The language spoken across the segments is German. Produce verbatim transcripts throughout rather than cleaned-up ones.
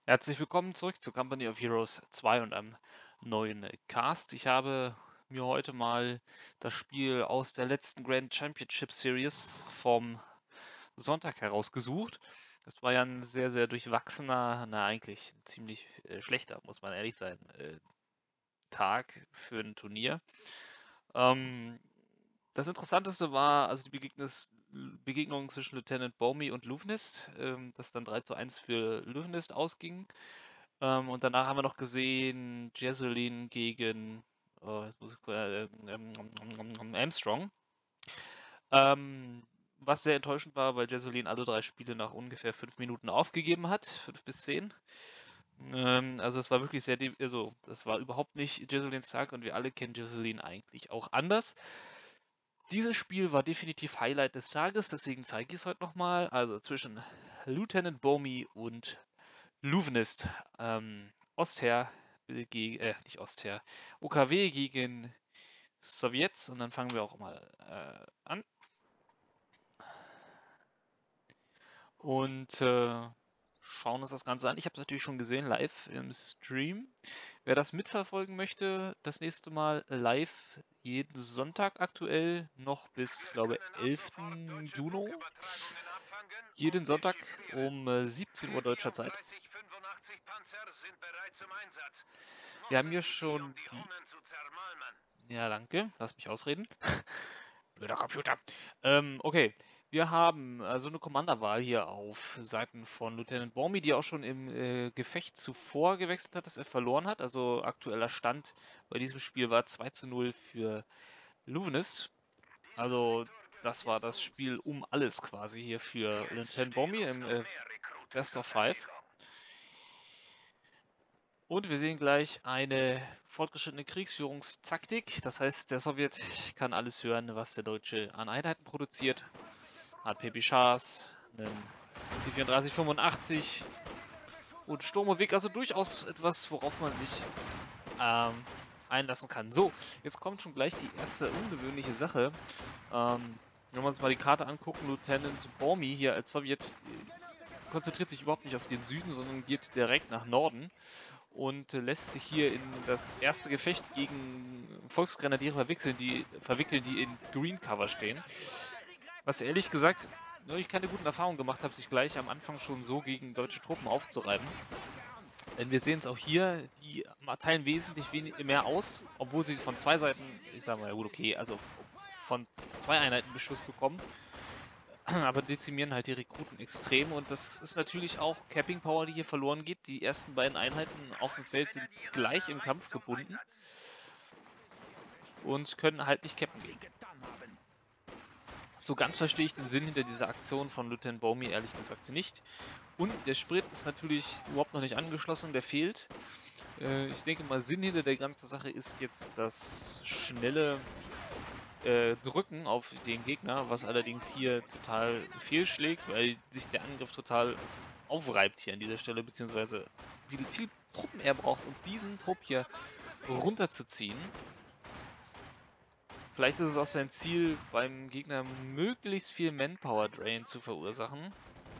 Herzlich willkommen zurück zu Company of Heroes zwei und einem neuen Cast. Ich habe mir heute mal das Spiel aus der letzten Grand Championship Series vom Sonntag herausgesucht. Das war ja ein sehr, sehr durchwachsener, na eigentlich ein ziemlich äh, schlechter, muss man ehrlich sein, äh, Tag für ein Turnier. Ähm, Das Interessanteste war also die Begegnis Begegnung zwischen Lieutenant Bomey und Luvenist, ähm, das dann drei zu eins für Luvenist ausging. Ähm, und danach haben wir noch gesehen Jesulin gegen oh, jetzt muss ich, äh, ähm, ähm, Armstrong. Ähm, Was sehr enttäuschend war, weil Jesulin alle drei Spiele nach ungefähr fünf Minuten aufgegeben hat, fünf bis zehn. Ähm, also es war wirklich sehr, de- also das war überhaupt nicht Jesulins Tag und wir alle kennen Jesulin eigentlich auch anders. Dieses Spiel war definitiv Highlight des Tages, deswegen zeige ich es heute nochmal. Also zwischen Lieutenant Bomey und Luvenist. Ähm, Osther gegen, äh, nicht Osther, O K W gegen Sowjets. Und dann fangen wir auch mal äh, an. Und äh, schauen uns das Ganze an. Ich habe es natürlich schon gesehen, live im Stream. Wer das mitverfolgen möchte, das nächste Mal live jeden Sonntag aktuell, noch bis, glaube elften Juni. Jeden Sonntag um äh, siebzehn Uhr deutscher Zeit. Wir haben hier schon die. Ja, danke. Lass mich ausreden. Blöder Computer. Ähm, okay. Wir haben also eine Kommanderwahl hier auf Seiten von Lieutenant Bormy, die auch schon im äh, Gefecht zuvor gewechselt hat, dass er verloren hat. Also aktueller Stand bei diesem Spiel war zwei zu null für Luvenist. Also das war das Spiel um alles quasi hier für Lieutenant Bormy im äh, Best of Five. Und wir sehen gleich eine fortgeschrittene Kriegsführungstaktik. Das heißt, der Sowjet kann alles hören, was der Deutsche an Einheiten produziert. Hat P P Schars, einen T vierunddreißig fünfundachtzig und Sturmovik, also durchaus etwas, worauf man sich ähm, einlassen kann. So, jetzt kommt schon gleich die erste ungewöhnliche Sache. Ähm, wenn wir uns mal die Karte angucken, Lieutenant Bormy hier als Sowjet äh, konzentriert sich überhaupt nicht auf den Süden, sondern geht direkt nach Norden und äh, lässt sich hier in das erste Gefecht gegen Volksgrenadiere verwickeln, die, verwickeln, die in Green Cover stehen. Was ehrlich gesagt, nur ich keine guten Erfahrungen gemacht habe, sich gleich am Anfang schon so gegen deutsche Truppen aufzureiben. Denn wir sehen es auch hier, die teilen wesentlich wenig, mehr aus, obwohl sie von zwei Seiten, ich sage mal, ja gut, okay, also von zwei Einheiten Beschuss bekommen, aber dezimieren halt die Rekruten extrem und das ist natürlich auch Capping Power, die hier verloren geht. Die ersten beiden Einheiten auf dem Feld sind gleich im Kampf gebunden und können halt nicht cappen gehen. So ganz verstehe ich den Sinn hinter dieser Aktion von Lieutenant Bomey ehrlich gesagt nicht. Und der Sprit ist natürlich überhaupt noch nicht angeschlossen, der fehlt. Äh, ich denke mal, Sinn hinter der ganzen Sache ist jetzt das schnelle äh, Drücken auf den Gegner, was allerdings hier total fehlschlägt, weil sich der Angriff total aufreibt hier an dieser Stelle, beziehungsweise wie viel Truppen er braucht, um diesen Trupp hier runterzuziehen. Vielleicht ist es auch sein Ziel, beim Gegner möglichst viel Manpower-Drain zu verursachen.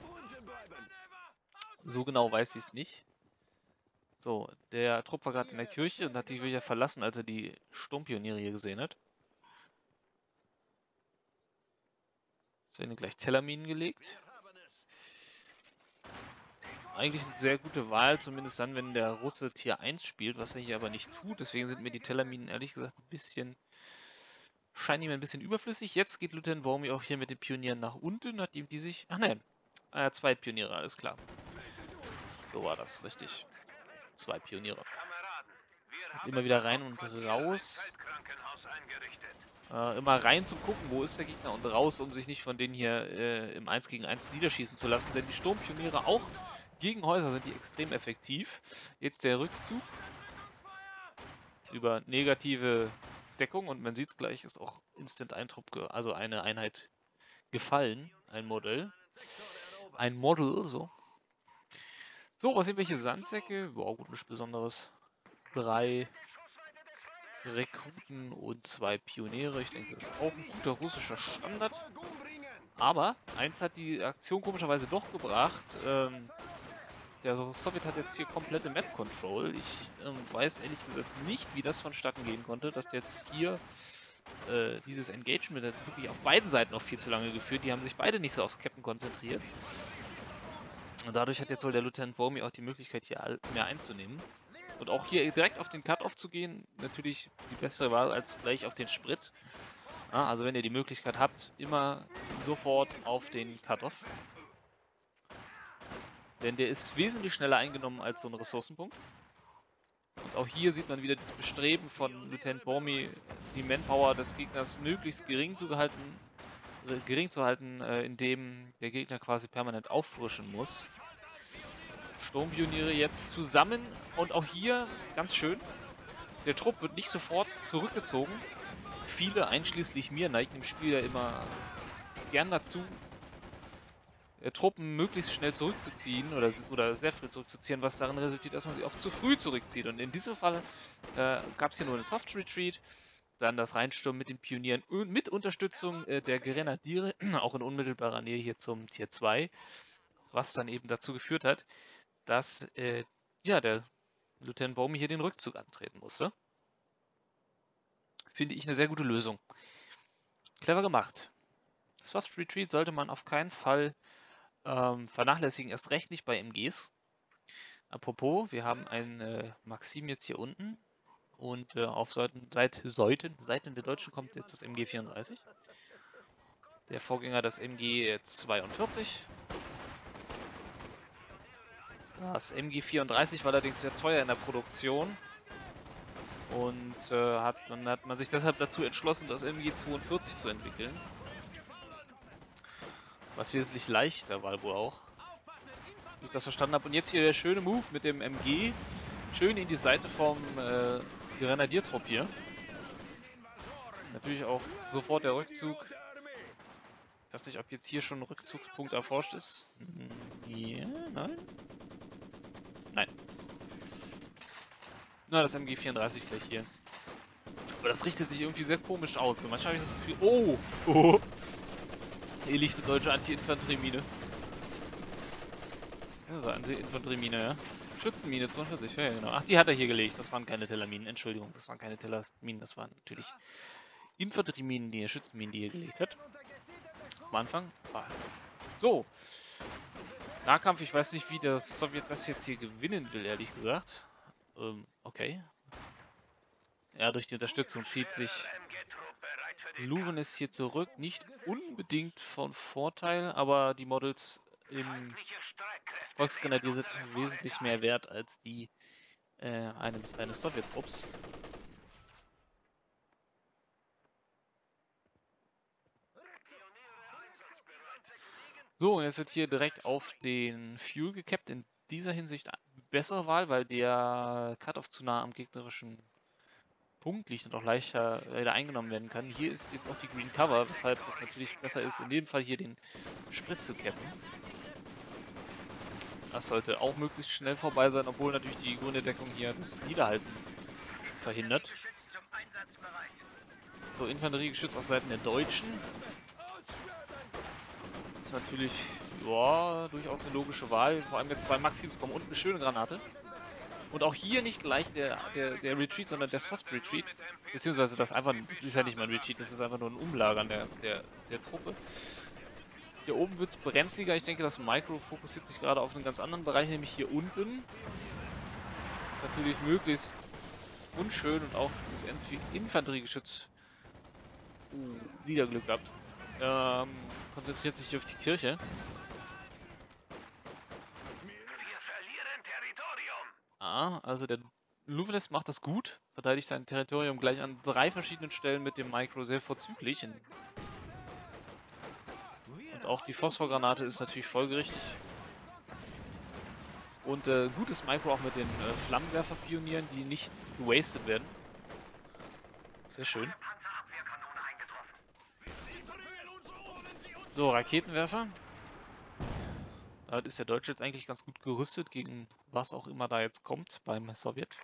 So genau weiß ich es nicht. So, der Trupp war gerade in der Kirche und hat die Kirche verlassen, als er die Sturmpioniere hier gesehen hat. Es werden gleich Tellerminen gelegt. Eigentlich eine sehr gute Wahl, zumindest dann, wenn der Russe Tier eins spielt, was er hier aber nicht tut. Deswegen sind mir die Tellerminen ehrlich gesagt ein bisschen, scheinen ihm ein bisschen überflüssig. Jetzt geht Lieutenant Bormy auch hier mit den Pionieren nach unten, nachdem die sich, ach nein, äh, zwei Pioniere, alles klar. So war das, richtig. Zwei Pioniere. Und immer wieder rein und raus. Äh, immer rein zu gucken, wo ist der Gegner und raus, um sich nicht von denen hier äh, im eins gegen eins niederschießen zu lassen. Denn die Sturmpioniere auch gegen Häuser sind die extrem effektiv. Jetzt der Rückzug über negative Deckung und man sieht es gleich, ist auch Instant ein Trupp, also eine Einheit gefallen, ein Modell. Ein Model, so. So, was sind welche Sandsäcke? Wow, gut, nichts Besonderes. Drei Rekruten und zwei Pioniere. Ich denke, das ist auch ein guter russischer Standard. Aber eins hat die Aktion komischerweise doch gebracht. Ähm, der Sowjet hat jetzt hier komplette Map-Control. Ich ähm, weiß ehrlich gesagt nicht, wie das vonstatten gehen konnte, dass jetzt hier äh, dieses Engagement hat wirklich auf beiden Seiten auch viel zu lange geführt. Die haben sich beide nicht so aufs Captain konzentriert. Und dadurch hat jetzt wohl der Lieutenant Bomi auch die Möglichkeit, hier mehr einzunehmen. Und auch hier direkt auf den Cut-Off zu gehen, natürlich die bessere Wahl als gleich auf den Sprit. Ja, also wenn ihr die Möglichkeit habt, immer sofort auf den Cut-Off. Denn der ist wesentlich schneller eingenommen als so ein Ressourcenpunkt. Und auch hier sieht man wieder das Bestreben von Lieutenant Bomi, die Manpower des Gegners möglichst gering zu halten, äh, gering zu halten, äh, indem der Gegner quasi permanent auffrischen muss. Sturmpioniere jetzt zusammen und auch hier ganz schön. Der Trupp wird nicht sofort zurückgezogen. Viele, einschließlich mir, neigen im Spiel ja immer gern dazu, Truppen möglichst schnell zurückzuziehen oder, oder sehr früh zurückzuziehen, was darin resultiert, dass man sie oft zu früh zurückzieht. Und in diesem Fall äh, gab es hier nur einen Soft Retreat, dann das Reinstürmen mit den Pionieren und mit Unterstützung äh, der Grenadiere, auch in unmittelbarer Nähe hier zum Tier zwei, was dann eben dazu geführt hat, dass äh, ja, der Lieutenant Bomi hier den Rückzug antreten musste. Finde ich eine sehr gute Lösung. Clever gemacht. Soft Retreat sollte man auf keinen Fall ähm, vernachlässigen, erst recht nicht bei M Gs. Apropos, wir haben einen äh, Maxim jetzt hier unten und äh, auf Seiten, seit, Seiten, Seiten der Deutschen kommt jetzt das M G vierunddreißig. Der Vorgänger das M G zweiundvierzig. Das M G vierunddreißig war allerdings sehr teuer in der Produktion und äh, hat, dann hat man sich deshalb dazu entschlossen, das M G zweiundvierzig zu entwickeln. Was wesentlich leichter war wohl auch, wie ich das verstanden habe. Und jetzt hier der schöne Move mit dem M G. Schön in die Seite vom äh, Grenadiertrupp hier. Natürlich auch sofort der Rückzug. Ich weiß nicht, ob jetzt hier schon ein Rückzugspunkt erforscht ist. Ja, nein. Nein. Na, das M G vierunddreißig gleich hier. Aber das richtet sich irgendwie sehr komisch aus. So, manchmal habe ich das Gefühl, oh, oh. Hier liegt eine deutsche Anti-Infanteriemine. Ja, Anti-Infanteriemine, ja. Schützenmine zweiundvierzig, ja, genau. Ach, die hat er hier gelegt. Das waren keine Tellerminen. Entschuldigung, das waren keine Tellerminen. Das waren natürlich Infanterieminen, die er, Schützenminen, die er gelegt hat. Am Anfang. Ah. So. Nahkampf, ich weiß nicht, wie der Sowjet das jetzt hier gewinnen will, ehrlich gesagt. Ähm, okay. Ja, durch die Unterstützung zieht sich Luven ist hier zurück. Nicht unbedingt von Vorteil, aber die Models im Volksgrenadier sind wesentlich mehr wert als die äh, eines, eines Sowjettrupps. So, und jetzt wird hier direkt auf den Fuel gekappt. In dieser Hinsicht bessere Wahl, weil der Cut-Off zu nah am gegnerischen Punkt liegt und auch leichter, leider eingenommen werden kann. Hier ist jetzt auch die Green Cover, weshalb das natürlich besser ist, in dem Fall hier den Sprit zu cappen. Das sollte auch möglichst schnell vorbei sein, obwohl natürlich die grüne Deckung hier das Niederhalten verhindert. So, Infanteriegeschütz auf Seiten der Deutschen. Das ist natürlich, ja, durchaus eine logische Wahl. Vor allem jetzt zwei Maxims kommen und eine schöne Granate. Und auch hier nicht gleich der, der, der Retreat, sondern der Soft Retreat. Beziehungsweise das einfach, das ist ja nicht mal ein Retreat, das ist einfach nur ein Umlagern der, der, der Truppe. Hier oben wird es brenzliger. Ich denke, das Micro fokussiert sich gerade auf einen ganz anderen Bereich, nämlich hier unten. Das ist natürlich möglichst unschön und auch das Infanteriegeschütz uh, wieder Glück gehabt. Ähm, konzentriert sich auf die Kirche. Ah, also der Luvenes macht das gut, verteidigt sein Territorium gleich an drei verschiedenen Stellen mit dem Micro sehr vorzüglich. Und auch die Phosphorgranate ist natürlich folgerichtig. Und äh, gutes Micro auch mit den äh, Flammenwerfer-Pionieren, die nicht gewastet werden. Sehr schön. So, Raketenwerfer. Damit ist der Deutsche jetzt eigentlich ganz gut gerüstet gegen was auch immer da jetzt kommt beim Sowjet.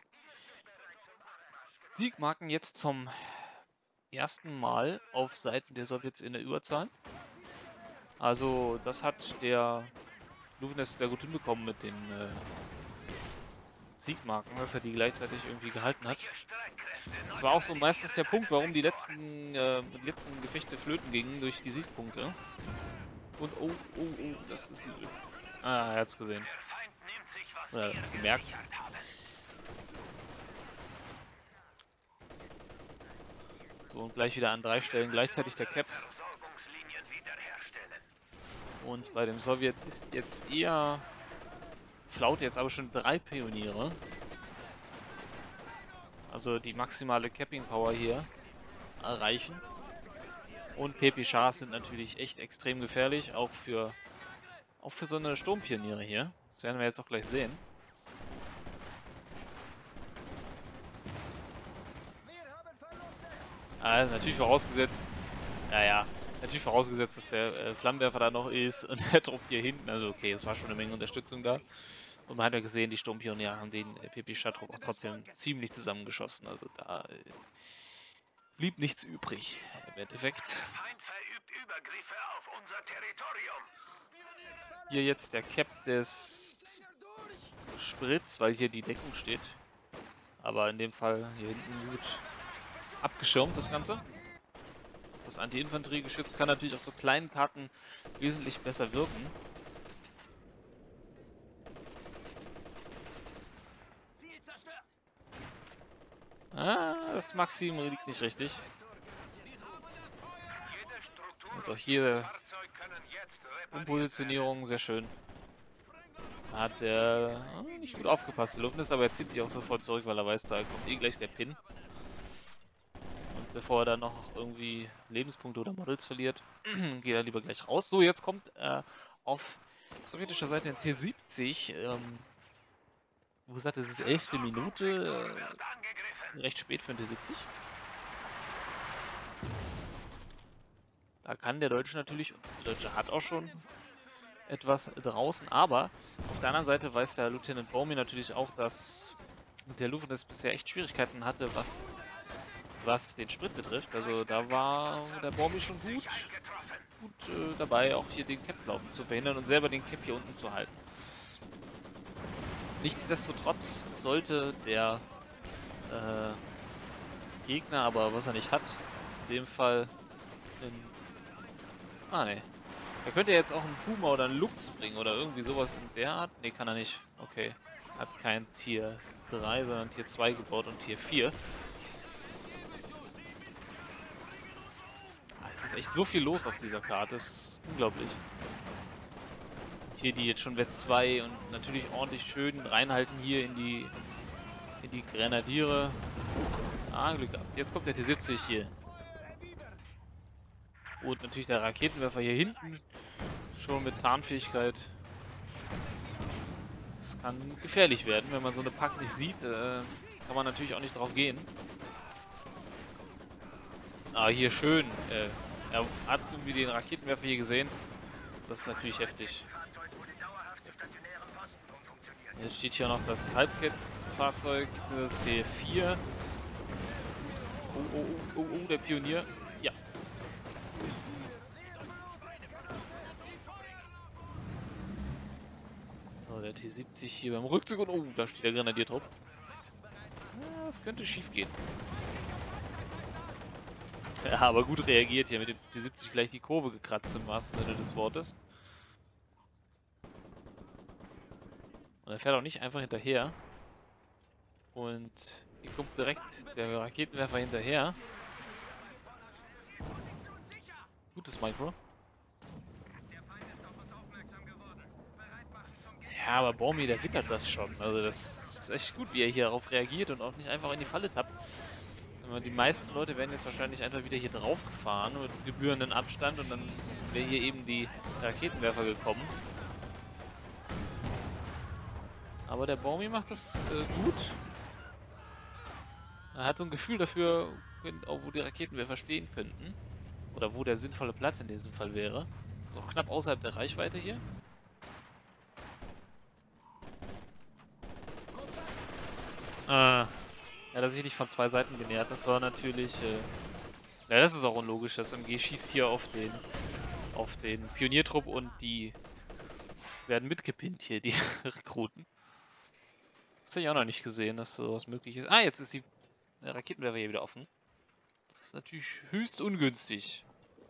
Siegmarken jetzt zum ersten Mal auf Seiten der Sowjets in der Überzahl. Also das hat der Luvenes sehr gut hinbekommen mit den äh, Siegmarken, dass er die gleichzeitig irgendwie gehalten hat. Das war auch so meistens der Punkt, warum die letzten, äh, die letzten Gefechte flöten gingen, durch die Siegpunkte. Und oh, oh, oh, das ist übel. Ah, er hat's gesehen. Oder gemerkt. So, und gleich wieder an drei Stellen gleichzeitig der Cap. Und bei dem Sowjet ist jetzt eher... Flaut jetzt aber schon drei Pioniere. Also die maximale Capping Power hier erreichen. Und P P Chars sind natürlich echt extrem gefährlich, auch für, auch für so eine Sturmpioniere hier. Das werden wir jetzt auch gleich sehen. Also natürlich vorausgesetzt, ja ja, natürlich vorausgesetzt, dass der äh, Flammenwerfer da noch ist und der Trupp hier hinten. Also okay, es war schon eine Menge Unterstützung da. Und man hat ja gesehen, die Sturmpioniere haben den äh, P P Char-Trupp auch trotzdem ziemlich zusammengeschossen. Also da äh, blieb nichts übrig im Endeffekt. Hier jetzt der Cap des Spritz, weil hier die Deckung steht. Aber in dem Fall hier hinten gut abgeschirmt, das Ganze. Das Anti-Infanterie-Geschütz kann natürlich auf so kleinen Karten wesentlich besser wirken. Ah, das Maxim liegt nicht richtig. Und auch hier Umpositionierung, sehr schön. Da hat der oh, nicht gut aufgepasst, der Luftnis, aber er zieht sich auch sofort zurück, weil er weiß, da kommt eh gleich der Pin. Und bevor er dann noch irgendwie Lebenspunkte oder Models verliert, geht er lieber gleich raus. So, jetzt kommt äh, auf sowjetischer Seite ein T siebzig. Ähm, wo gesagt, es ist elfte Minute. Äh, recht spät für ein T siebzig. Da kann der Deutsche natürlich, und der Deutsche hat auch schon etwas draußen, aber auf der anderen Seite weiß der Lieutenant Bomi natürlich auch, dass der Luvenes bisher echt Schwierigkeiten hatte, was, was den Sprit betrifft. Also da war der Bomi schon gut, gut äh, dabei, auch hier den Cap-Laufen zu verhindern und selber den Cap hier unten zu halten. Nichtsdestotrotz sollte der äh, Gegner, aber was er nicht hat, in dem Fall in Ah, ne. Er könnte jetzt auch einen Puma oder einen Lux bringen oder irgendwie sowas in der Art. Ne, kann er nicht. Okay. Hat kein Tier drei, sondern Tier zwei gebaut und Tier vier. Ah, es ist echt so viel los auf dieser Karte. Das ist unglaublich. Und hier die jetzt schon Wett zwei und natürlich ordentlich schön reinhalten hier in die, in die Grenadiere. Ah, Glück gehabt. Jetzt kommt der T siebzig hier. Und natürlich der Raketenwerfer hier hinten schon mit Tarnfähigkeit. Das kann gefährlich werden, wenn man so eine Pack nicht sieht. Äh, kann man natürlich auch nicht drauf gehen. Ah, hier schön. Äh, er hat irgendwie den Raketenwerfer hier gesehen. Das ist natürlich heftig. Jetzt steht hier noch das Halbkettenfahrzeug, das T vier. Oh, oh, oh, oh, oh, der Pionier. Ja. So, der T siebzig hier beim Rückzug und oh, da steht der Grenadiertrupp. Ja, das könnte schief gehen. Ja, aber gut reagiert hier mit dem T siebzig gleich die Kurve gekratzt im wahrsten Sinne des Wortes. Und er fährt auch nicht einfach hinterher. Und hier kommt direkt der Raketenwerfer hinterher. Gutes Micro. Ja, aber Bomi, der wittert das schon. Also das ist echt gut, wie er hier darauf reagiert und auch nicht einfach in die Falle tappt. Die meisten Leute werden jetzt wahrscheinlich einfach wieder hier drauf gefahren mit gebührenden Abstand und dann wäre hier eben die Raketenwerfer gekommen. Aber der Bomi macht das äh, gut. Er hat so ein Gefühl dafür, wo die Raketenwerfer stehen könnten. Oder wo der sinnvolle Platz in diesem Fall wäre. Also auch knapp außerhalb der Reichweite hier. Ah, ja, dass sich nicht von zwei Seiten genähert. Das war natürlich... Äh, ja, das ist auch unlogisch. Das M G schießt hier auf den, auf den Pioniertrupp und die werden mitgepinnt hier, die Rekruten. Das habe ich auch noch nicht gesehen, dass sowas möglich ist. Ah, jetzt ist die Raketenwerfer hier wieder offen. Das ist natürlich höchst ungünstig.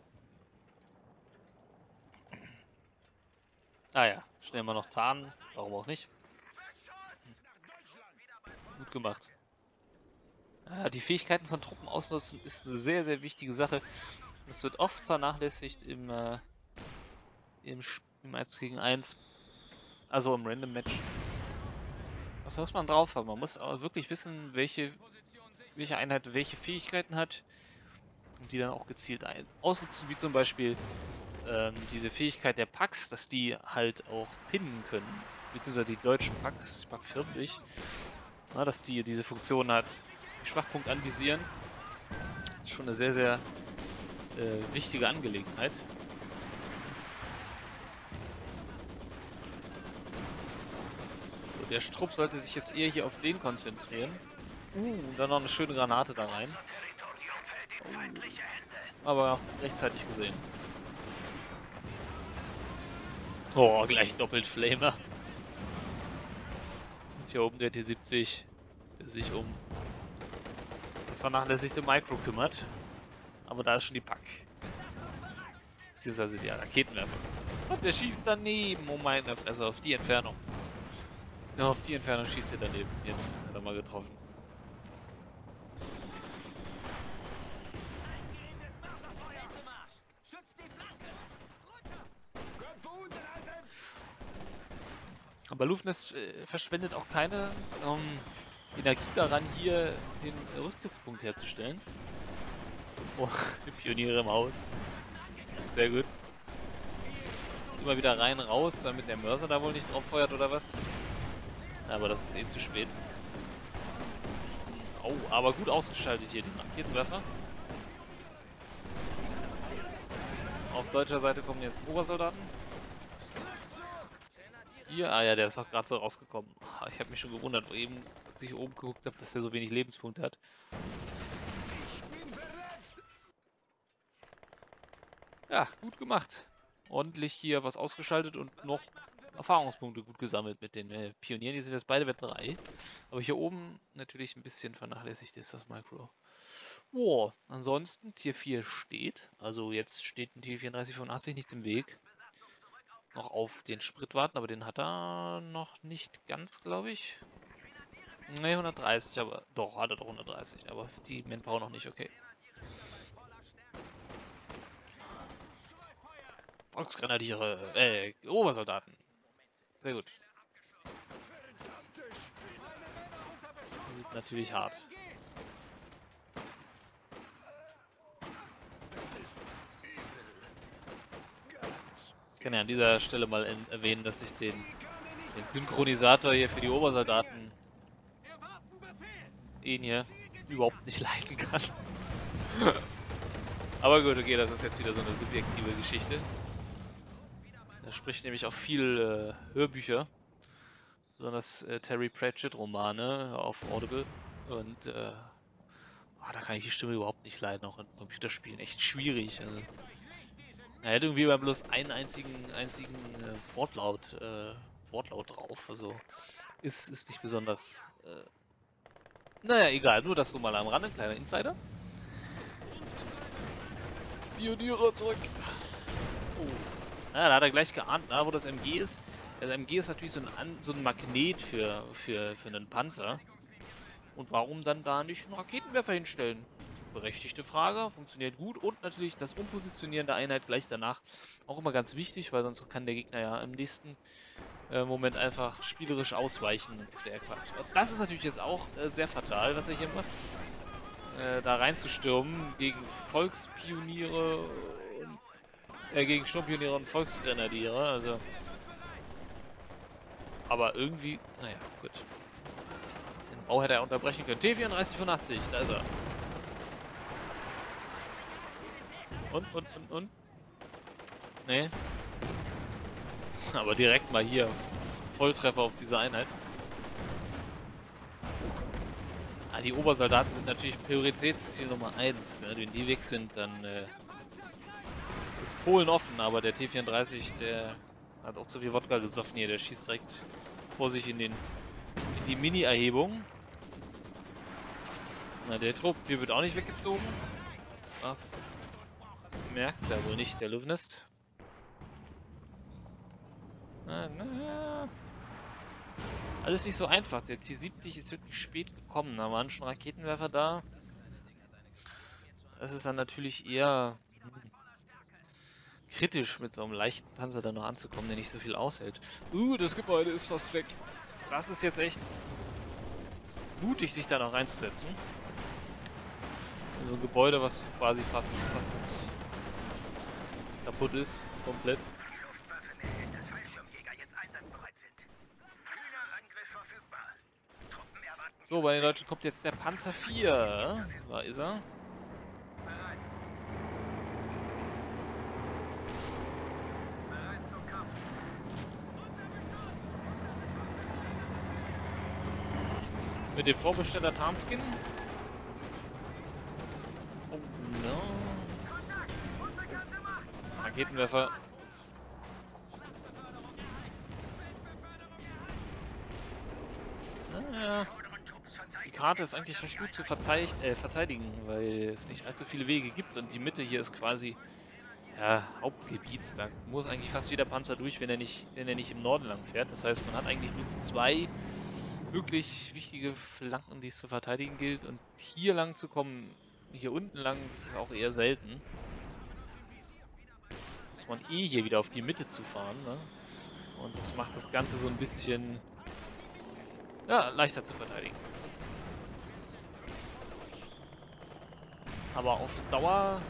Ah ja, schnell mal noch tarnen. Warum auch nicht? Gut gemacht. Ja, die Fähigkeiten von Truppen ausnutzen ist eine sehr, sehr wichtige Sache. Das wird oft vernachlässigt im, äh, im, im eins gegen eins. Also im Random Match. Was muss man drauf haben? Man muss aber wirklich wissen, welche, welche Einheit welche Fähigkeiten hat. Und die dann auch gezielt ein ausnutzen, wie zum Beispiel ähm, diese Fähigkeit der Packs, dass die halt auch pinnen können. Beziehungsweise die deutschen Packs, Pack vierzig, na, dass die diese Funktion hat, Schwachpunkt anvisieren. Das ist schon eine sehr, sehr äh, wichtige Angelegenheit. So, der Strupp sollte sich jetzt eher hier auf den konzentrieren. Uh, und dann noch eine schöne Granate da rein. Oh. Aber rechtzeitig gesehen. Oh, gleich doppelt Flamer. Und hier oben der T siebzig, der sich um das vernachlässigte Micro kümmert. Aber da ist schon die Pack. Beziehungsweise die Raketenwerfer. Und der schießt daneben. Oh meine Fresse, auf die Entfernung. Ja, auf die Entfernung schießt er daneben. Jetzt hat er mal getroffen. Aber Luftnest äh, verschwendet auch keine ähm, Energie daran, hier den äh, Rückzugspunkt herzustellen. Oh, die Pioniere im Haus. Sehr gut. Immer wieder rein, raus, damit der Mörser da wohl nicht drauf feuert oder was. Aber das ist eh zu spät. Oh, aber gut ausgeschaltet hier, den Raketenwerfer. Auf deutscher Seite kommen jetzt Obersoldaten. Hier, ah ja, der ist auch gerade so rausgekommen. Ich habe mich schon gewundert, eben, als ich oben geguckt habe, dass der so wenig Lebenspunkte hat. Ja, gut gemacht. Ordentlich hier was ausgeschaltet und noch Erfahrungspunkte gut gesammelt mit den äh, Pionieren. Die sind jetzt beide Wett drei. Aber hier oben natürlich ein bisschen vernachlässigt ist das Micro. Wow, ansonsten Tier vier steht. Also jetzt steht ein T vierunddreißig fünfundachtzig nichts im Weg. Noch auf den Sprit warten, aber den hat er noch nicht ganz, glaube ich. Ne, hundertdreißig, aber doch, hat er doch hundertdreißig, aber die Manpower noch nicht, okay. Volksgrenadiere, äh, Obersoldaten. Sehr gut. Das ist natürlich hart. Ich kann ja an dieser Stelle mal erwähnen, dass ich den, den Synchronisator hier für die Obersoldaten, ihn hier, überhaupt nicht leiden kann. Aber gut, okay, das ist jetzt wieder so eine subjektive Geschichte. Er spricht nämlich auch viel äh, Hörbücher, besonders äh, Terry Pratchett-Romane auf Audible. Und äh, oh, da kann ich die Stimme überhaupt nicht leiden, auch in Computerspielen. Echt schwierig. Also. Er hätte irgendwie immer bloß einen einzigen, einzigen äh, Wortlaut, äh, Wortlaut drauf. Also ist, ist nicht besonders. Äh, naja, egal, nur das so mal am Rande, ein kleiner Insider. Pioniere zurück. Oh. Ja, da hat er gleich geahnt, na, wo das M G ist. Das M G ist natürlich so ein, so ein Magnet für, für, für einen Panzer. Und warum dann da nicht einen Raketenwerfer hinstellen? Berechtigte Frage, funktioniert gut. Und natürlich das Umpositionieren der Einheit gleich danach auch immer ganz wichtig, weil sonst kann der Gegner ja im nächsten äh, Moment einfach spielerisch ausweichen. Das wäre Quatsch. Das ist natürlich jetzt auch äh, sehr fatal, was er hier macht. Äh, da reinzustürmen gegen Volkspioniere, und, äh, gegen Sturmpioniere und Volksgrenadiere. Also. Aber irgendwie, naja, gut. Den Bau hätte er unterbrechen können. T vierunddreißig fünfundachtzig, da ist er. Und, und, und, und? Nee. Aber direkt mal hier. Volltreffer auf diese Einheit. Ah, die Obersoldaten sind natürlich Prioritätsziel Nummer eins. Ja, wenn die weg sind, dann äh, ist Polen offen. Aber der T vierunddreißig, der Hat auch zu viel Wodka gesoffen hier. Der schießt direkt vor sich in, den, in die Mini-Erhebung. Na, der Trupp, hier wird auch nicht weggezogen. Das merkt er wohl nicht, der Luftnest. Na, na. Alles nicht so einfach. Der T siebzig ist wirklich spät gekommen. Da waren schon Raketenwerfer da. Das ist dann natürlich eher hm, kritisch, mit so einem leichten Panzer da noch anzukommen, der nicht so viel aushält. Uh, das Gebäude ist fast weg. Das ist jetzt echt mutig, sich da noch reinzusetzen. So ein Gebäude, was quasi fast, fast kaputt ist, komplett. So, bei den Deutschen kommt jetzt der Panzer vier. Da ist er. Mit dem Vorbesteller Tarnskin. Oh no. Raketenwerfer. Naja. Die Karte ist eigentlich recht gut zu äh, verteidigen, weil es nicht allzu viele Wege gibt und die Mitte hier ist quasi ja, Hauptgebiet. Da muss eigentlich fast jeder Panzer durch, wenn er nicht, wenn er nicht im Norden lang fährt. Das heißt, man hat eigentlich bis zwei wirklich wichtige Flanken, die es zu verteidigen gilt. Und hier lang zu kommen, hier unten lang, das ist auch eher selten. Muss man eh hier wieder auf die Mitte zu fahren, ne? Und das macht das Ganze so ein bisschen ja, leichter zu verteidigen. Aber auf Dauer...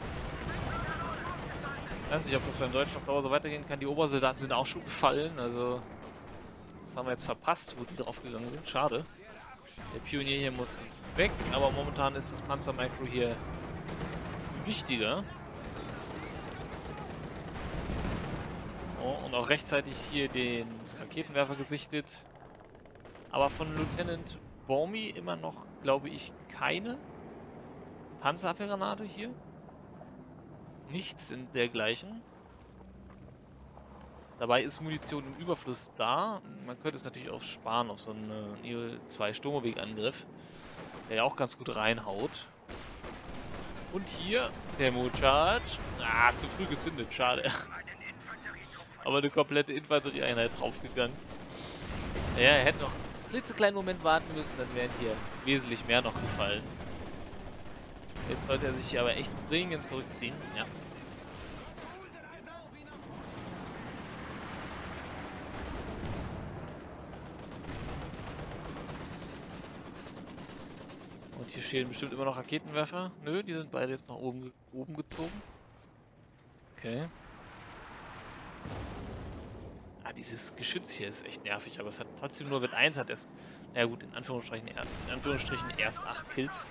Ich weiß nicht, ob das beim Deutschen auf Dauer so weitergehen kann. Die Obersoldaten sind auch schon gefallen, also... Das haben wir jetzt verpasst, wo die draufgegangen sind. Schade. Der Pionier hier muss weg, aber momentan ist das Panzer-Micro hier wichtiger. Oh, und auch rechtzeitig hier den Raketenwerfer gesichtet. Aber von Lieutenant Bormy immer noch, glaube ich, keine Panzerabwehrgranate hier. Nichts in dergleichen. Dabei ist Munition im Überfluss da. Man könnte es natürlich auch sparen auf so einen E O zwei Sturmwegangriff, der ja auch ganz gut reinhaut. Und hier Demo Charge. Ah, zu früh gezündet, schade. Aber eine komplette Infanterieeinheit draufgegangen. Ja, er hätte noch einen klitzekleinen Moment warten müssen, dann wären hier wesentlich mehr noch gefallen. Jetzt sollte er sich hier aber echt dringend zurückziehen. Ja. Und hier stehen bestimmt immer noch Raketenwerfer. Nö, die sind beide jetzt nach oben, oben gezogen. Okay. Ah, dieses Geschütz hier ist echt nervig, aber es hat trotzdem nur, wenn eins hat es. Na ja, gut, in Anführungsstrichen, in Anführungsstrichen erst acht Kills.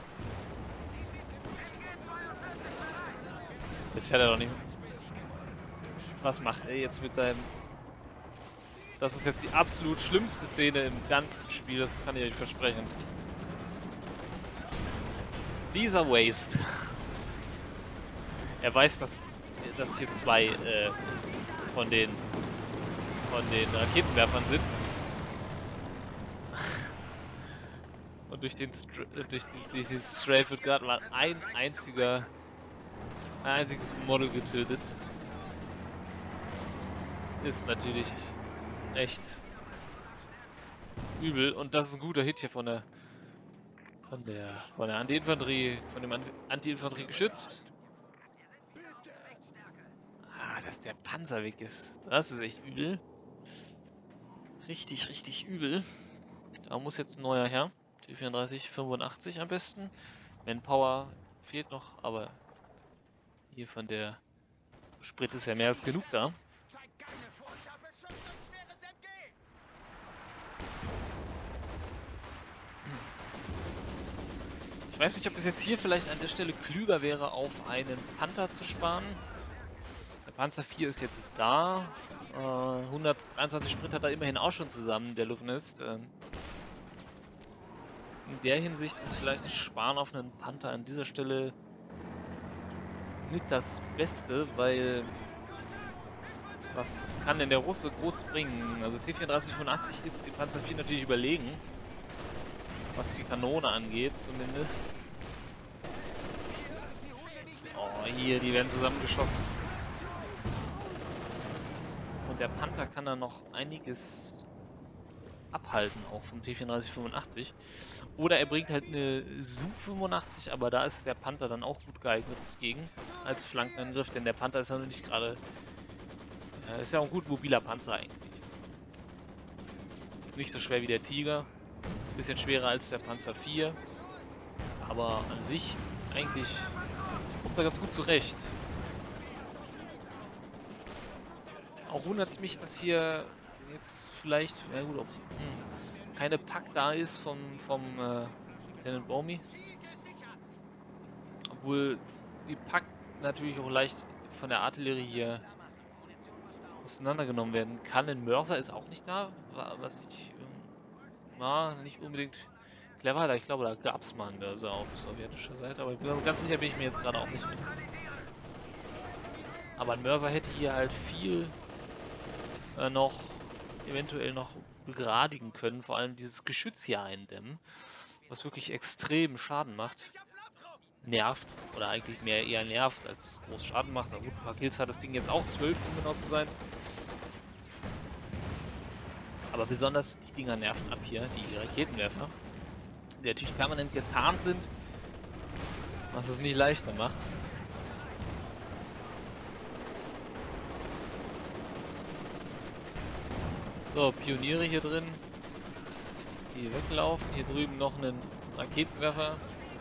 Jetzt fährt er doch nicht. Was macht er jetzt mit seinem... Das ist jetzt die absolut schlimmste Szene im ganzen Spiel, das kann ich euch versprechen. Dieser Waste. Er weiß, dass, dass hier zwei äh, von den von den Raketenwerfern sind. Und durch den Str durch, die, durch den Strafe wird gerade mal ein einziger ein einziges Model getötet. Ist natürlich echt übel. Und das ist ein guter Hit hier von der von der von der Anti-Infanterie, von dem Anti-Infanterie-Geschütz. Ah, dass der Panzer weg ist. Das ist echt übel. Richtig, richtig übel. Da muss jetzt ein neuer her. T vierunddreißig fünfundachtzig am besten. Manpower fehlt noch, aber hier von der Sprit ist ja mehr als genug da. Ich weiß nicht, ob es jetzt hier vielleicht an der Stelle klüger wäre, auf einen Panther zu sparen. Der Panzer vier ist jetzt da. Äh, hundertdreiundzwanzig Sprit hat er immerhin auch schon zusammen, der Luftnest. Ähm, in der Hinsicht ist vielleicht das Sparen auf einen Panther an dieser Stelle nicht das Beste, weil Was kann denn der Russe groß bringen? Also T vierunddreißig fünfundachtzig ist dem Panzer vier natürlich überlegen. Was die Kanone angeht, zumindest. Oh, hier, die werden zusammengeschossen. Und der Panther kann da noch einiges abhalten, auch vom T vierunddreißig fünfundachtzig. Oder er bringt halt eine S U fünfundachtzig, aber da ist der Panther dann auch gut geeignet gegen, als Flankenangriff, denn der Panther ist ja noch nicht gerade... Äh, ist ja auch ein gut mobiler Panzer eigentlich. Nicht so schwer wie der Tiger, bisschen schwerer als der Panzer vier, aber an sich eigentlich kommt er ganz gut zurecht. Auch wundert es mich, dass hier jetzt vielleicht, ja gut, ob, hm, keine Pack da ist vom, vom äh, Lieutenant Bomi. Obwohl die Pack natürlich auch leicht von der Artillerie hier auseinandergenommen werden kann. Ein Mörser ist auch nicht da, was ich ähm, war nicht unbedingt clever. Da ich glaube, da gab es mal einen Mörser auf sowjetischer Seite, aber ganz sicher bin ich mir jetzt gerade auch nicht mehr. Aber ein Mörser hätte hier halt viel äh, noch eventuell noch begradigen können, vor allem dieses Geschütz hier eindämmen, was wirklich extrem Schaden macht. Nervt, oder eigentlich mehr eher nervt, als groß Schaden macht. Aber gut, ein paar Kills hat das Ding jetzt auch, zwölf, um genau zu sein. Aber besonders die Dinger nerven ab hier, die Raketenwerfer, die natürlich permanent getarnt sind, was es nicht leichter macht. So, Pioniere hier drin, die weglaufen. Hier drüben noch einen Raketenwerfer.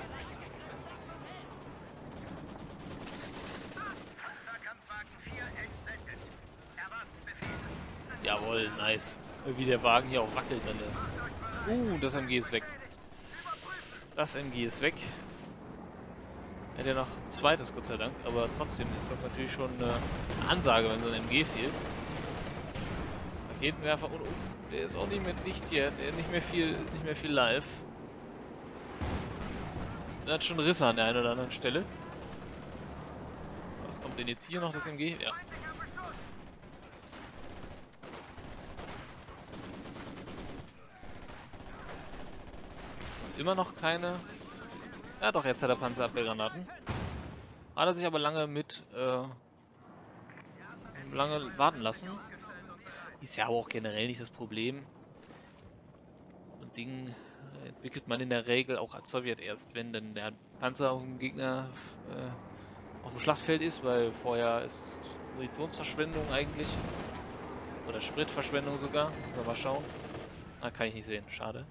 Jawohl, nice. Wie der Wagen hier auch wackelt. Dann uh, das M G ist weg. Das M G ist weg. Hätte ja noch ein zweites, Gott sei Dank. Aber trotzdem ist das natürlich schon eine Ansage, wenn so ein M G fehlt. Raketenwerfer und oh, der ist auch nicht mehr dicht hier. Der ist nicht mehr viel, nicht mehr viel live. Der hat schon Risse an der einen oder anderen Stelle. Was kommt denn jetzt hier noch, das M G? Ja. Immer noch keine. Ja doch, jetzt hat er Panzerabwehrgranaten. Hat er sich aber lange mit äh, lange warten lassen. Ist ja aber auch generell nicht das Problem. Und Ding entwickelt man in der Regel auch als Sowjet erst, wenn denn der Panzer auf dem Gegner äh, auf dem Schlachtfeld ist, weil vorher ist Munitionsverschwendung eigentlich. Oder Spritverschwendung sogar. Muss man mal schauen. Ah, kann ich nicht sehen. Schade.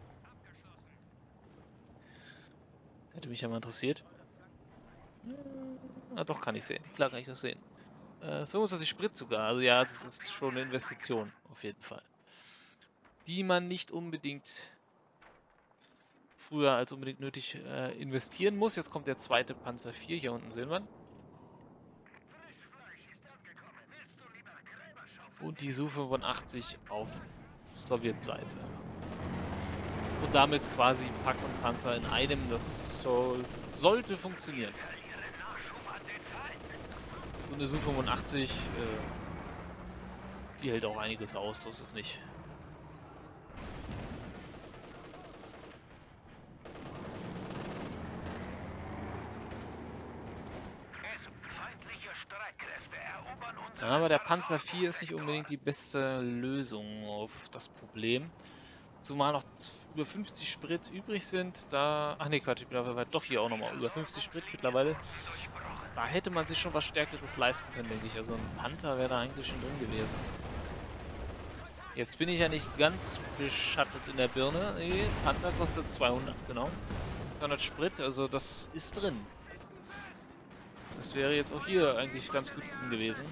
Hätte mich ja mal interessiert. Ah, doch, kann ich sehen. Klar kann ich das sehen. Äh, fünfundzwanzig Sprit sogar. Also ja, das ist schon eine Investition. Auf jeden Fall. Die man nicht unbedingt früher als unbedingt nötig äh, investieren muss. Jetzt kommt der zweite Panzer vier. Hier unten sehen wir. Und die S U fünfundachtzig auf Sowjetseite. Und damit quasi Pack und Panzer in einem. Das soll, sollte funktionieren. So eine S U fünfundachtzig, äh, die hält auch einiges aus, so ist es nicht. Aber der Panzer vier ist nicht unbedingt die beste Lösung auf das Problem. Zumal noch über fünfzig Sprit übrig sind, da... Ach ne, Quatsch, ich bin aber doch hier auch nochmal über fünfzig Sprit mittlerweile. Da hätte man sich schon was Stärkeres leisten können, denke ich. Also ein Panther wäre da eigentlich schon drin gewesen. Jetzt bin ich ja nicht ganz beschattet in der Birne. Nee, Panther kostet zweihundert, genau. zweihundert Sprit, also das ist drin. Das wäre jetzt auch hier eigentlich ganz gut drin gewesen.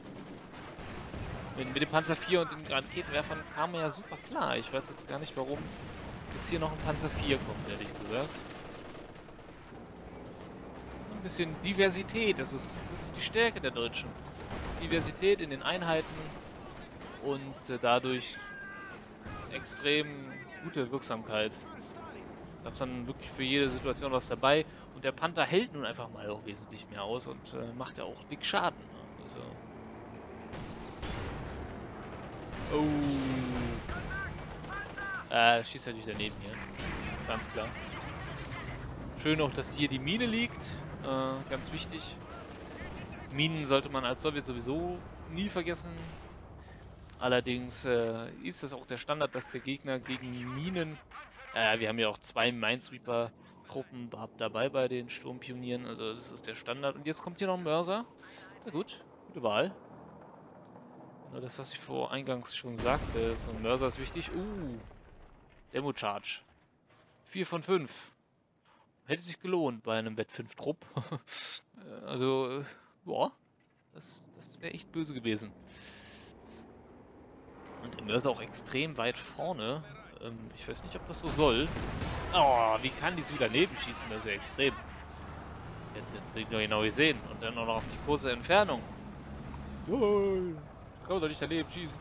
Mit, mit dem Panzer vier und den Raketenwerfern kam er ja super klar. Ich weiß jetzt gar nicht, warum jetzt hier noch ein Panzer vier kommt, ehrlich gesagt. Ein bisschen Diversität, das ist, das ist die Stärke der Deutschen. Diversität in den Einheiten und äh, dadurch extrem gute Wirksamkeit. Da ist dann wirklich für jede Situation was dabei. Und der Panther hält nun einfach mal auch wesentlich mehr aus und äh, macht ja auch dick Schaden. Also Oh. Äh, schießt natürlich daneben hier. Ganz klar. Schön auch, dass hier die Mine liegt. Äh, ganz wichtig. Minen sollte man als Sowjet sowieso nie vergessen. Allerdings äh, ist es auch der Standard, dass der Gegner gegen Minen... Äh, wir haben ja auch zwei Minesweeper-Truppen dabei bei den Sturmpionieren. Also das ist der Standard. Und jetzt kommt hier noch ein Mörser. Sehr gut. Gute Wahl. Nur das, was ich vor eingangs schon sagte. So ein Mörser ist wichtig. Uh, Demo-Charge. vier von fünf. Hätte sich gelohnt bei einem Wett fünf Trupp. Also, äh, boah. Das, das wäre echt böse gewesen. Und der Mörser auch extrem weit vorne. Ähm, ich weiß nicht, ob das so soll. Oh, wie kann die so daneben schießen? Das ist ja extrem. Ja, das Ding doch genau gesehen. Und dann auch noch auf die kurze Entfernung. Nein, kann man doch nicht daneben schießen.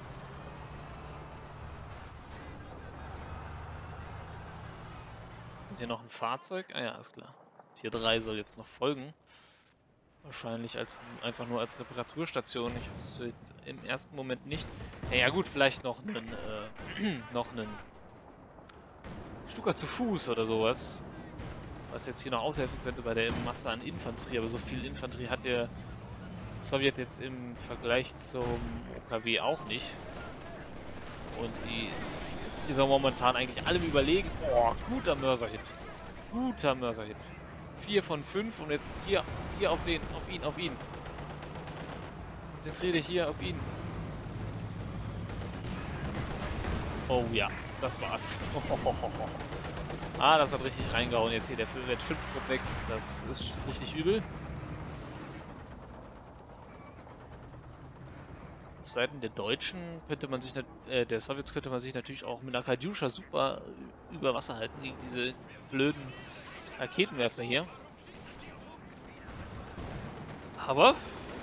Und hier noch ein Fahrzeug. Ah ja, ist klar. Tier drei soll jetzt noch folgen. Wahrscheinlich als einfach nur als Reparaturstation. Ich wusste jetzt im ersten Moment nicht. Naja gut, vielleicht noch einen äh, noch einen Stuka zu Fuß oder sowas. Was jetzt hier noch aushelfen könnte bei der Masse an Infanterie. Aber so viel Infanterie hat der Sowjet jetzt im Vergleich zum O K W auch nicht. Und die, die sind momentan eigentlich allem überlegen. Oh, guter Mörser-Hit. Guter Mörser-Hit. vier von fünf und jetzt hier, hier auf den, auf ihn, auf ihn. Konzentriere dich hier auf ihn. Oh ja, das war's. Ah, das hat richtig reingehauen. Jetzt hier der Wett fünf Trupp weg. Das ist richtig übel. Auf Seiten der Deutschen könnte man sich, äh, der Sowjets könnte man sich natürlich auch mit einer Kadyusha super über Wasser halten gegen diese blöden Raketenwerfer hier. Aber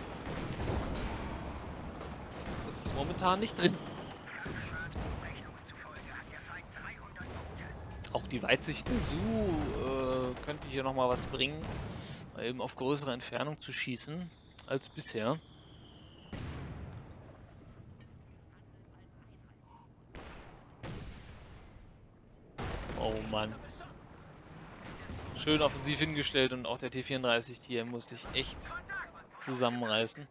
das ist momentan nicht drin. Auch die Weitsicht der Su äh, könnte hier nochmal was bringen, eben auf größere Entfernung zu schießen als bisher. Oh Mann. Schön offensiv hingestellt und auch der T vierunddreißig hier musste ich echt zusammenreißen.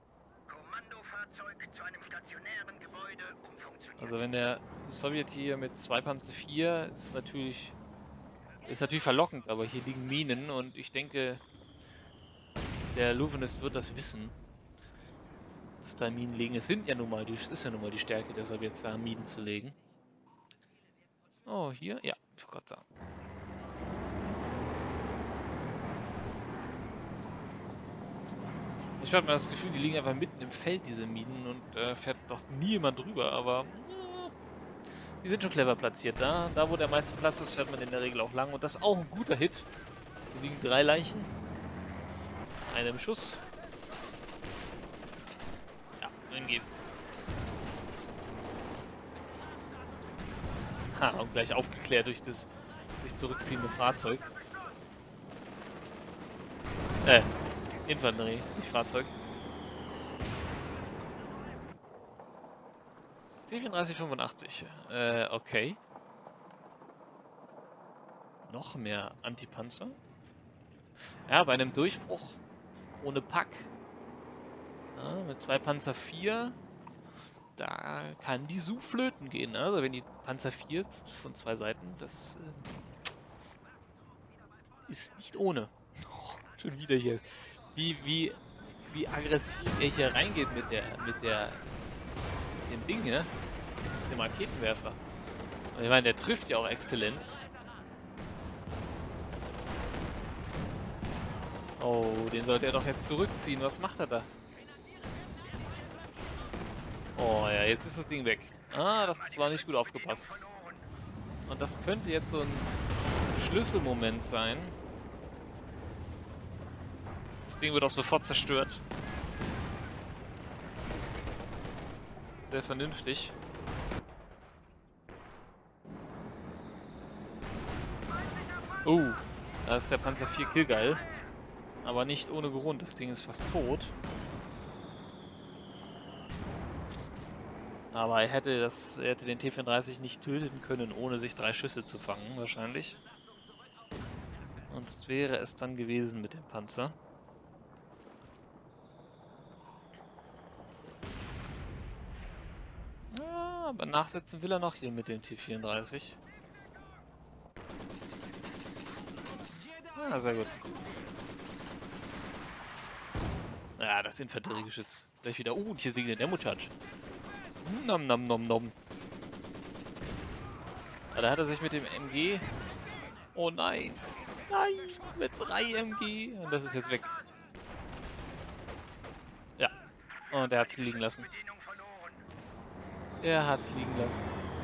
Also wenn der Sowjet hier mit zwei Panzer vier ist natürlich ist natürlich verlockend, aber hier liegen Minen und ich denke, der Luvenist wird das wissen, dass da Minen liegen. Es sind ja nun mal die, ist ja nun mal die Stärke der Sowjets, da Minen zu legen. Oh, hier? Ja, ich wollte gerade sagen. Ich habe mir das Gefühl, die liegen einfach mitten im Feld, diese Minen, und äh, fährt doch nie jemand drüber, aber äh, die sind schon clever platziert. Da, da, wo der meiste Platz ist, fährt man in der Regel auch lang und das ist auch ein guter Hit. Hier liegen drei Leichen. Eine im Schuss. Ja, eingeben. Ha, und gleich aufgeklärt durch das sich zurückziehende Fahrzeug. Äh, Infanterie, nicht Fahrzeug. T vierunddreißig fünfundachtzig. Äh, okay. Noch mehr Antipanzer. Ja, bei einem Durchbruch ohne Pack. Ja, mit zwei Panzer vier. Da kann die Su flöten gehen. Ne? Also wenn die Panzer vier von zwei Seiten, das äh, ist nicht ohne. Oh, schon wieder hier. Wie, wie, wie aggressiv er hier reingeht mit der, mit der, dem Ding, ne? Mit dem Raketenwerfer. Und ich meine, der trifft ja auch exzellent. Oh, den sollte er doch jetzt zurückziehen. Was macht er da? Oh ja, jetzt ist das Ding weg. Ah, das war nicht gut aufgepasst. Und das könnte jetzt so ein Schlüsselmoment sein. Das Ding wird auch sofort zerstört. Sehr vernünftig. Oh, da ist der Panzer vier Killgeil. Aber nicht ohne Grund. Das Ding ist fast tot. Aber er hätte, das, er hätte den T vierunddreißig nicht töten können, ohne sich drei Schüsse zu fangen, wahrscheinlich. Sonst wäre es dann gewesen mit dem Panzer. Ja, aber nachsetzen will er noch hier mit dem T vierunddreißig. Ja, sehr gut. Ja, das Infanteriegeschütz. Gleich wieder. Uh, hier singt der Demo-Charge. Nom nom nom nom. Ja, da hat er sich mit dem M G... Oh nein. Nein, mit drei M G. Und das ist jetzt weg. Ja. Und er hat es liegen lassen. Er hat es liegen lassen.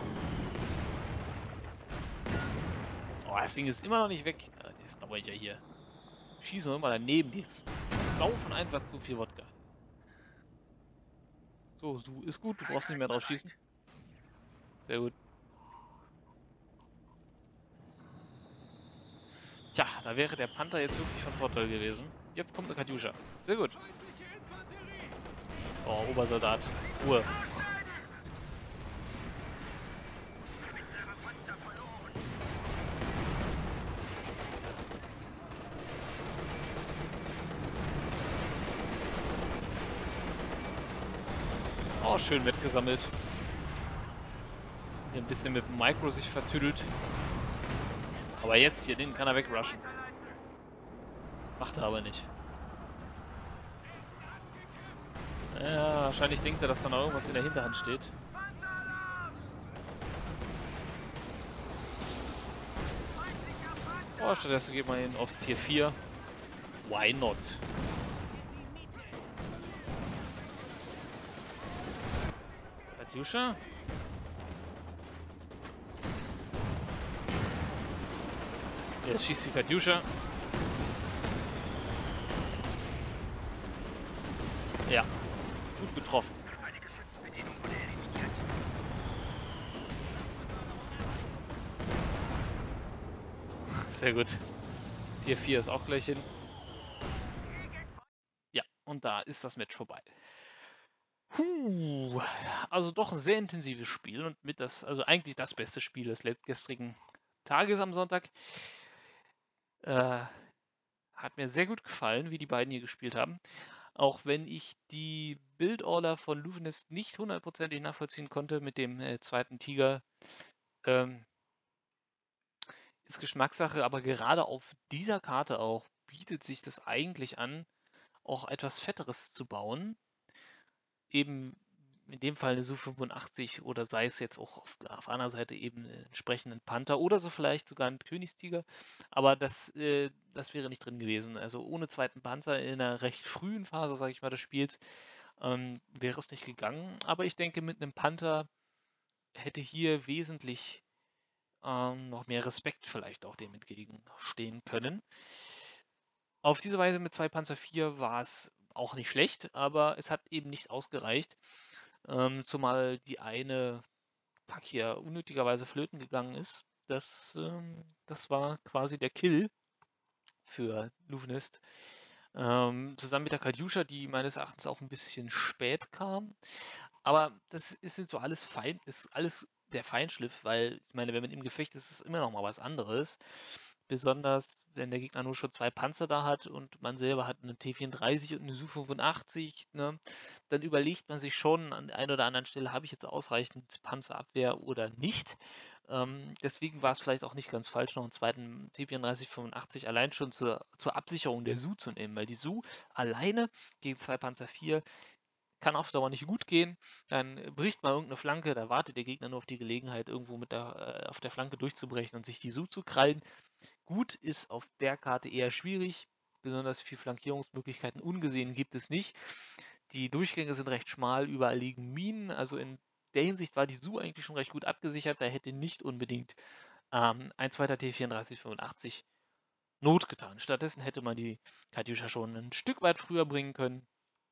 Oh, das Ding ist immer noch nicht weg. Ja, das dauert ja hier. Schießen wir immer daneben. Die saufen einfach zu viel Wodka. So, du ist gut. Du brauchst nicht mehr drauf schießen. Sehr gut. Tja, da wäre der Panther jetzt wirklich von Vorteil gewesen. Jetzt kommt eine Katjuscha. Sehr gut. Oh, Obersoldat. Ruhe. Oh, schön mitgesammelt. Hier ein bisschen mit dem Micro sich vertüdelt. Aber jetzt hier, den kann er wegrushen. Macht er aber nicht. Ja, wahrscheinlich denkt er, dass da noch irgendwas in der Hinterhand steht. Oh, stattdessen geht man ihn aufs Tier vier. Why not? Katjuscha? Jetzt schießt die Katjuscha. Ja, gut getroffen. Sehr gut. Tier vier ist auch gleich hin. Ja, und da ist das Match vorbei. Puh, also doch ein sehr intensives Spiel und mit das, also eigentlich das beste Spiel des gestrigen Tages am Sonntag. Äh, hat mir sehr gut gefallen, wie die beiden hier gespielt haben. Auch wenn ich die Build-Order von Luvenist nicht hundertprozentig nachvollziehen konnte mit dem äh, zweiten Tiger. Ähm, ist Geschmackssache, aber gerade auf dieser Karte auch bietet sich das eigentlich an, auch etwas Fetteres zu bauen. Eben in dem Fall eine S U fünfundachtzig oder sei es jetzt auch auf, auf einer Seite eben einen entsprechenden Panther oder so vielleicht sogar einen Königstiger. Aber das, äh, das wäre nicht drin gewesen. Also ohne zweiten Panzer in einer recht frühen Phase, sage ich mal, des Spiels, ähm, wäre es nicht gegangen. Aber ich denke, mit einem Panther hätte hier wesentlich ähm, noch mehr Respekt vielleicht auch dem entgegenstehen können. Auf diese Weise mit zwei Panzer vier war es auch nicht schlecht, aber es hat eben nicht ausgereicht. Ähm, zumal die eine Pack hier unnötigerweise flöten gegangen ist. Das, ähm, das war quasi der Kill für Luvenist. Ähm, zusammen mit der Katjuscha, die meines Erachtens auch ein bisschen spät kam. Aber das ist jetzt so alles fein, ist alles der Feinschliff, weil ich meine, wenn man im Gefecht ist, ist es immer noch mal was anderes. Besonders, wenn der Gegner nur schon zwei Panzer da hat und man selber hat einen T vierunddreißig und eine S U fünfundachtzig, ne, dann überlegt man sich schon an der einen oder anderen Stelle, habe ich jetzt ausreichend Panzerabwehr oder nicht. Ähm, deswegen war es vielleicht auch nicht ganz falsch, noch einen zweiten T vierunddreißig fünfundachtzig allein schon zur, zur Absicherung der S U zu nehmen, weil die S U alleine gegen zwei Panzer vier kann auf Dauer nicht gut gehen. Dann bricht mal irgendeine Flanke, da wartet der Gegner nur auf die Gelegenheit, irgendwo mit der, äh, auf der Flanke durchzubrechen und sich die S U zu krallen. Gut ist auf der Karte eher schwierig. Besonders viele Flankierungsmöglichkeiten ungesehen gibt es nicht. Die Durchgänge sind recht schmal, überall liegen Minen. Also in der Hinsicht war die S U eigentlich schon recht gut abgesichert. Da hätte nicht unbedingt ähm, ein zweiter T vierunddreißig fünfundachtzig Not getan. Stattdessen hätte man die Katjuscha schon ein Stück weit früher bringen können.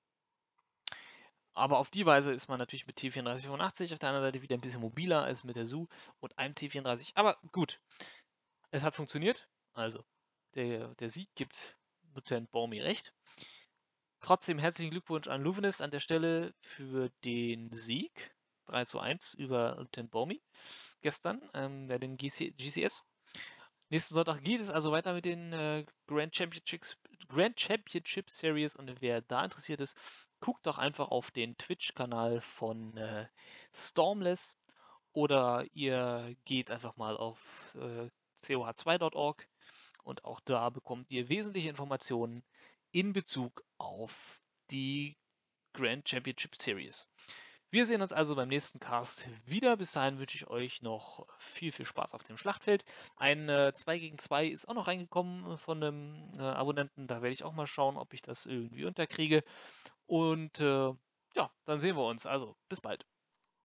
Aber auf die Weise ist man natürlich mit T vierunddreißig fünfundachtzig auf der anderen Seite wieder ein bisschen mobiler als mit der S U und einem T vierunddreißig. Aber gut, es hat funktioniert. Also, der, der Sieg gibt Lieutenant Baumi recht. Trotzdem herzlichen Glückwunsch an Luvenist an der Stelle für den Sieg. drei zu eins über Ten Bomi gestern, ähm, bei den G C G C S. Nächsten Sonntag geht es also weiter mit den äh, Grand Championships, Grand Championship Series und wer da interessiert ist, guckt doch einfach auf den Twitch-Kanal von äh, Stormless oder ihr geht einfach mal auf äh, C O H zwei Punkt org und auch da bekommt ihr wesentliche Informationen in Bezug auf die Grand Championship Series. Wir sehen uns also beim nächsten Cast wieder. Bis dahin wünsche ich euch noch viel, viel Spaß auf dem Schlachtfeld. Ein äh, zwei gegen zwei ist auch noch reingekommen von einem äh, Abonnenten. Da werde ich auch mal schauen, ob ich das irgendwie unterkriege. Und äh, ja, dann sehen wir uns. Also, bis bald.